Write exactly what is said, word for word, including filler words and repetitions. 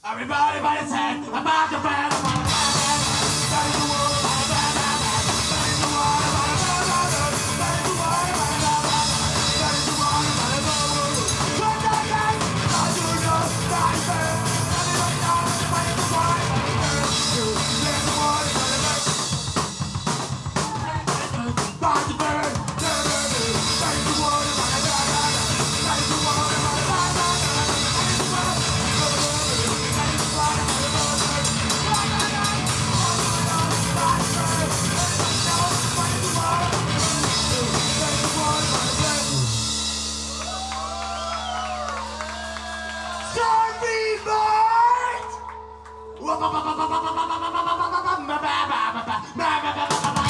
Everybody by his head, about the band, about the band, that is the world, about the band, that is the world, about the band, that is the world, about the band, that is the world, about the band. But I can't, I do know that it's fair. Everybody knows that it's the world, about the band. You live the world, about the band. About the band, that is the world, about the band, that is the world, about the band. Starving bird!